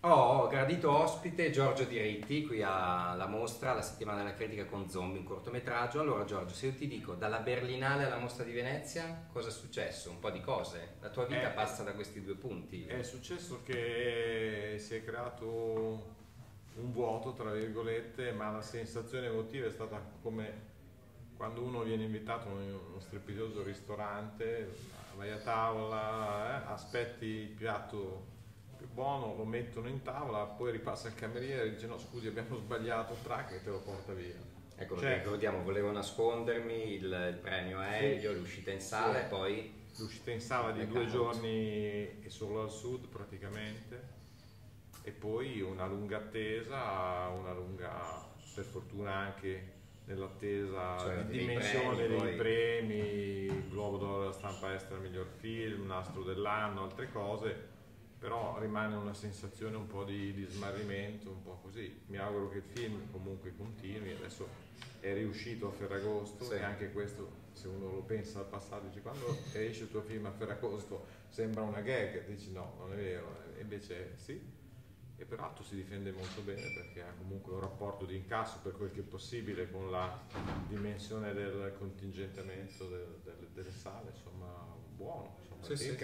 Ho gradito ospite Giorgio Diritti qui alla mostra, alla settimana della critica con Zombie, un cortometraggio. Allora Giorgio, se io ti dico dalla Berlinale alla mostra di Venezia, cosa è successo? Un po' di cose. La tua vita passa da questi due punti. È successo che si è creato un vuoto, tra virgolette, ma la sensazione emotiva è stata come quando uno viene invitato in uno strepitoso ristorante, vai a tavola, aspetti il piatto più buono, lo mettono in tavola, poi ripassa il cameriere e dice no scusi abbiamo sbagliato, trac e te lo porta via. Ecco, perché ricordiamo, volevo nascondermi il premio aereo, Sì, l'uscita in sala e poi... l'uscita in sala di 2 giorni e solo al sud praticamente, e poi una lunga attesa, per fortuna anche nell'attesa Cioè, di dei dimensione premi, dei premi, Globo d'Oro della stampa estera miglior film, Nastro dell'anno, altre cose, però rimane una sensazione un po' di smarrimento, un po' così. Mi auguro che il film comunque continui, adesso è riuscito a Ferragosto, sì. E anche questo, se uno lo pensa al passato, dice quando esce il tuo film a Ferragosto sembra una gag, dici no, non è vero, e invece sì. E peraltro si difende molto bene perché ha comunque un rapporto di incasso per quel che è possibile con la dimensione del contingentamento delle sale, insomma buono, insomma. Sì, sì.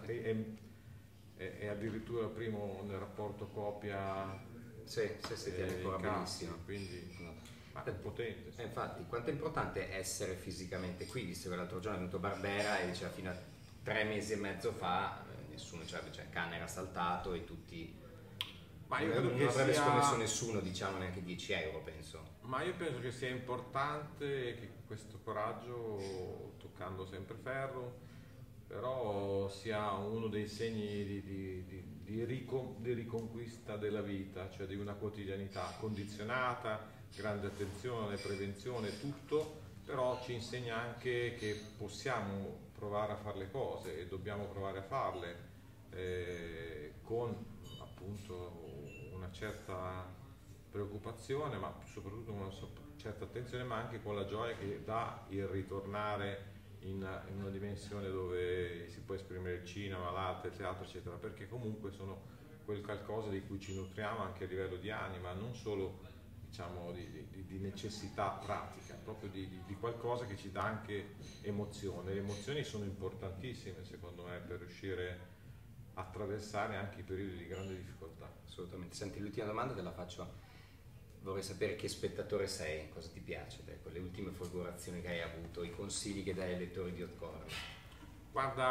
È addirittura primo nel rapporto copia Sì, tiene ancora incassi, benissimo. quindi No. ma è potente. Infatti, quanto è importante essere fisicamente qui, visto che l'altro giorno è venuto Barbera e diceva fino a 3 mesi e mezzo fa nessuno, cioè Cannes era saltato e tutti... Ma io non credo che avrebbe sia... scommesso nessuno, diciamo, neanche 10 euro, penso. Ma io penso che sia importante che questo coraggio, toccando sempre ferro, però sia uno dei segni di riconquista della vita, cioè di una quotidianità condizionata, grande attenzione, prevenzione, tutto, però ci insegna anche che possiamo provare a fare le cose e dobbiamo provare a farle con appunto una certa preoccupazione, ma soprattutto una certa attenzione, ma anche con la gioia che dà il ritornare in una dimensione dove si può esprimere il cinema, l'arte, il teatro, eccetera, perché comunque sono quel qualcosa di cui ci nutriamo anche a livello di anima, non solo diciamo di necessità pratica, proprio di qualcosa che ci dà anche emozione. Le emozioni sono importantissime secondo me per riuscire a attraversare anche i periodi di grande difficoltà. Assolutamente. Senti, l'ultima domanda te la faccio. Vorrei sapere che spettatore sei, cosa ti piace, ecco, le ultime folgorazioni che hai avuto, i consigli che dai ai lettori di Hot Corner. Guarda,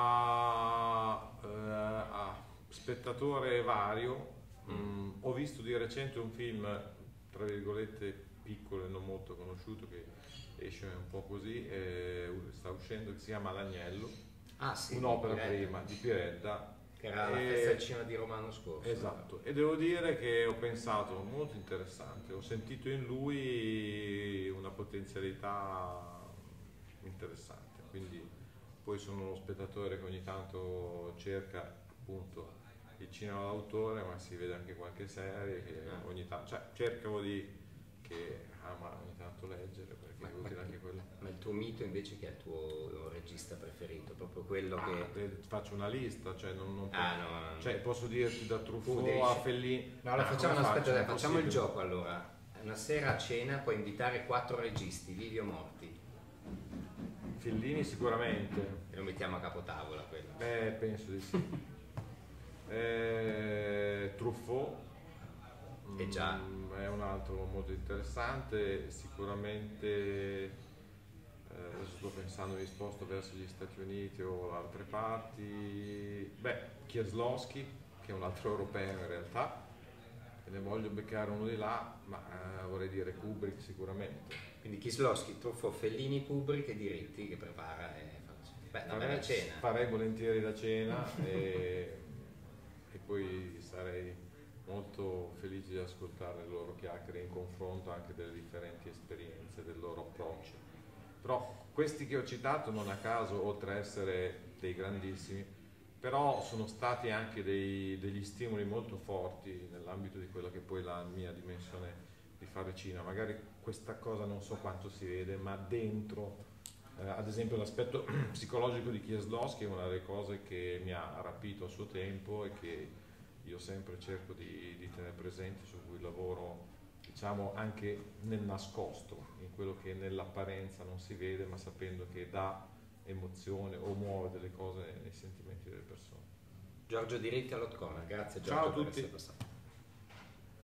spettatore vario, ho visto di recente un film, tra virgolette, piccolo e non molto conosciuto, che esce un po' così, sta uscendo, che si chiama L'Agnello, Ah sì, un'opera prima di Piredda. Che era la festa del cinema di Roma l'anno scorso. Esatto, e devo dire che ho pensato, molto interessante, ho sentito in lui una potenzialità interessante, quindi poi sono uno spettatore che ogni tanto cerca appunto il cinema d'autore, ma si vede anche qualche serie che ogni tanto, cioè cercavo che ama ogni tanto leggere perché è utile anche quello. Ma il tuo mito invece che è il tuo regista preferito, proprio quello che... Faccio una lista, cioè non no. Cioè posso dirti da Truffaut a Fellini. No, allora facciamo il gioco allora. Una sera a cena puoi invitare 4 registi, vivi o morti. Fellini sicuramente. E lo mettiamo a capotavola quello. Penso di sì. Truffaut già. È un altro molto interessante, sicuramente adesso sto pensando mi sposto verso gli Stati Uniti o altre parti. Kieslowski, che è un altro europeo in realtà, e ne voglio beccare uno di là, ma vorrei dire Kubrick sicuramente. Quindi Kieslowski, Truffaut, Fellini, Kubrick e Diritti che prepara e fa una bella cena. Farei volentieri la cena e poi sarei molto felice di ascoltare le loro chiacchiere in confronto anche delle differenti esperienze, del loro approccio. Però questi che ho citato non a caso, oltre a essere dei grandissimi, però sono stati anche degli stimoli molto forti nell'ambito di quella che poi è la mia dimensione di fare cinema. Magari questa cosa non so quanto si vede, ma dentro, ad esempio l'aspetto psicologico di Kieslowski è una delle cose che mi ha rapito a suo tempo e che io sempre cerco di tenere presente, su cui lavoro, diciamo, anche nel nascosto, in quello che nell'apparenza non si vede, ma sapendo che dà emozione o muove delle cose nei sentimenti delle persone. Giorgio Diritti all'Hot Corner, grazie Ciao Giorgio a per tutti. essere passato.